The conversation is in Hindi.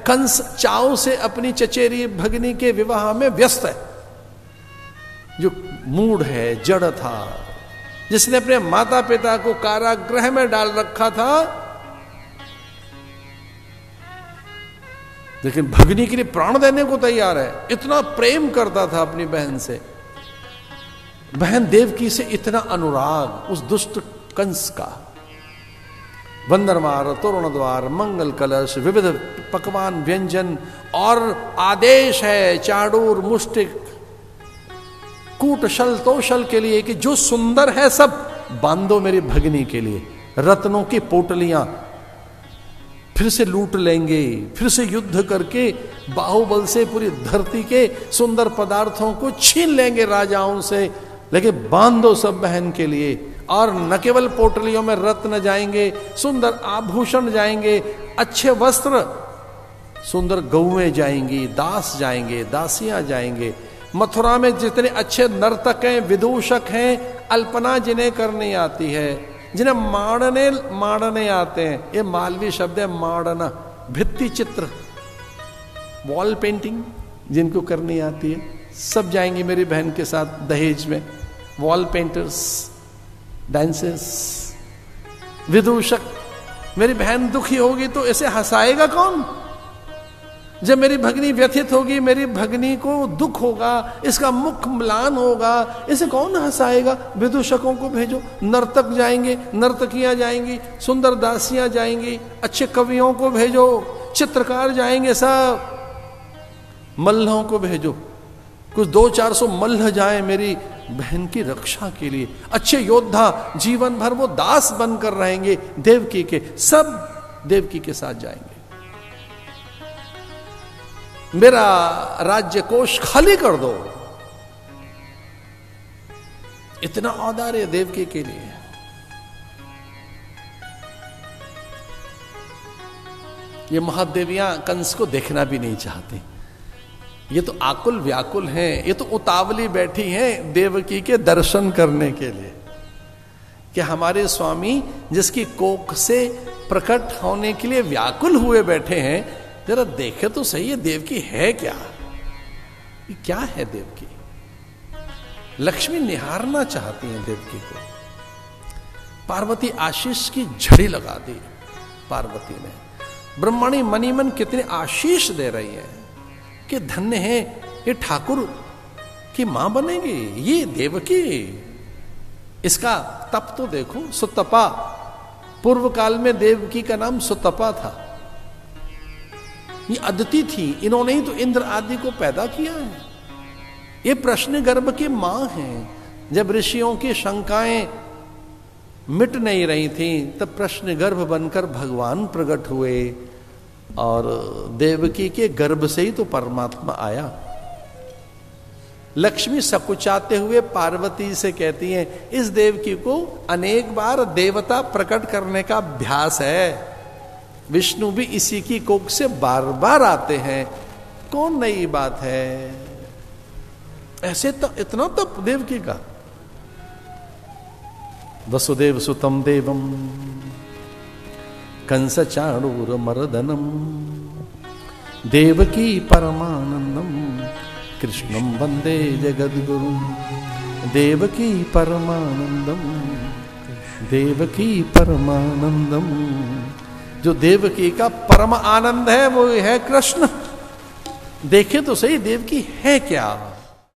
कंस चाव से अपनी चचेरी भगिनी के विवाह में व्यस्त है। जो मूढ़ है, जड़ था, जिसने अपने माता पिता को कारागृह में डाल रखा था, लेकिन भगिनी के लिए प्राण देने को तैयार है। इतना प्रेम करता था अपनी बहन से, बहन देवकी से इतना अनुराग उस दुष्ट कंस का। वंदरमार, तोरण द्वार, मंगल कलश, विविध पकवान व्यंजन और आदेश है चाडूर, मुष्टिक, कूट, शल, तोशल के लिए कि जो सुंदर है सब बांधो मेरी भगिनी के लिए। रत्नों की पोटलियां फिर से लूट लेंगे, फिर से युद्ध करके बाहुबल से पूरी धरती के सुंदर पदार्थों को छीन लेंगे राजाओं से, लेकिन बांधो सब बहन के लिए। और न केवल पोटलियों में रत्न जाएंगे, सुंदर आभूषण जाएंगे, अच्छे वस्त्र, सुंदर गौएं जाएंगी, दास जाएंगे, दासियां जाएंगे। मथुरा में जितने अच्छे नर्तक हैं, विदूषक हैं, अल्पना जिन्हें करनी आती है, जिन्हें माड़ने आते हैं, ये मालवी शब्द है माड़ना, भित्ति चित्र, वॉल पेंटिंग जिनको करनी आती है, सब जाएंगी मेरी बहन के साथ दहेज में। वॉल पेंटर्स, डांसर्स, विदूषक। मेरी बहन दुखी होगी तो इसे हंसाएगा कौन? जब मेरी भगिनी व्यथित होगी, मेरी भगिनी को दुख होगा, इसका मुख म्लान होगा, इसे कौन हंसाएगा? विदूषकों को भेजो, नर्तक जाएंगे, नर्तकियां जाएंगी, सुंदर दासियां जाएंगी, अच्छे कवियों को भेजो, चित्रकार जाएंगे, सब मल्लों को भेजो, कुछ 200-400 मल्ल जाए मेरी बहन की रक्षा के लिए, अच्छे योद्धा, जीवन भर वो दास बनकर रहेंगे देवकी के, सब देवकी के साथ जाएंगे। मेरा राज्य कोष खाली कर दो, इतना औदार्य देवकी के लिए। ये महादेवियां कंस को देखना भी नहीं चाहती। ये तो आकुल व्याकुल हैं, ये तो उतावली बैठी हैं देवकी के दर्शन करने के लिए कि हमारे स्वामी जिसकी कोख से प्रकट होने के लिए व्याकुल हुए बैठे हैं, जरा देखे तो सही है देवकी है क्या, ये क्या है देवकी। लक्ष्मी निहारना चाहती हैं देवकी को। पार्वती आशीष की झड़ी लगा दी पार्वती ने। ब्रह्मणी मनीमन कितने आशीष दे रही है कि धन्य है ये ठाकुर की मां बनेगी, ये देवकी। इसका तप तो देखो, सुतपा। पूर्व काल में देवकी का नाम सुतपा था। ये अदिति थी, इन्होंने ही तो इंद्र आदि को पैदा किया है। ये प्रश्न गर्भ की मां है। जब ऋषियों की शंकाएं मिट नहीं रही थी, तब प्रश्न गर्भ बनकर भगवान प्रकट हुए और देवकी के गर्भ से ही तो परमात्मा आया। लक्ष्मी सकुचाते हुए पार्वती से कहती हैं, इस देवकी को अनेक बार देवता प्रकट करने का अभ्यास है। विष्णु भी इसी की कोख से बार बार आते हैं, कौन नई बात है। ऐसे तो इतना तप देवकी का। वसुदेव सुतम देवम कंस चाणूर मर्दनम देवकी परमानंदम कृष्णम वंदे जगद्गुरु। देवकी परमानंदम, देवकी परमानंदम। जो देवकी का परम आनंद है वो है कृष्ण। देखे तो सही देवकी है क्या।